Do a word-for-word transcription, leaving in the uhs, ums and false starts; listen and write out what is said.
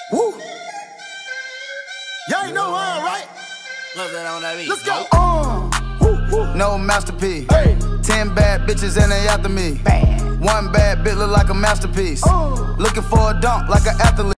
Woo. Y'all ain't know why, right? What's that on that beat? Let's go. Uh, woo, woo. No masterpiece. Hey. Ten bad bitches and they after me. Bad. One bad bitch look like a masterpiece. Uh. Looking for a dunk like an athlete.